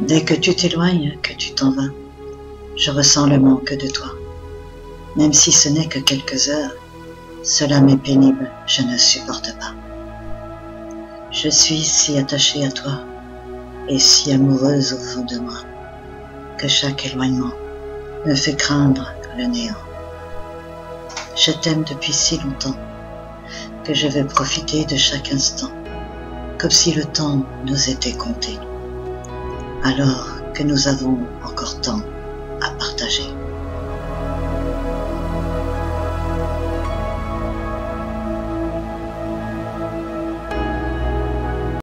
Dès que tu t'éloignes, que tu t'en vas, je ressens le manque de toi. Même si ce n'est que quelques heures, cela m'est pénible, je ne supporte pas. Je suis si attachée à toi et si amoureuse au fond de moi que chaque éloignement me fait craindre le néant. Je t'aime depuis si longtemps que je veux profiter de chaque instant, comme si le temps nous était compté, alors que nous avons encore tant à partager.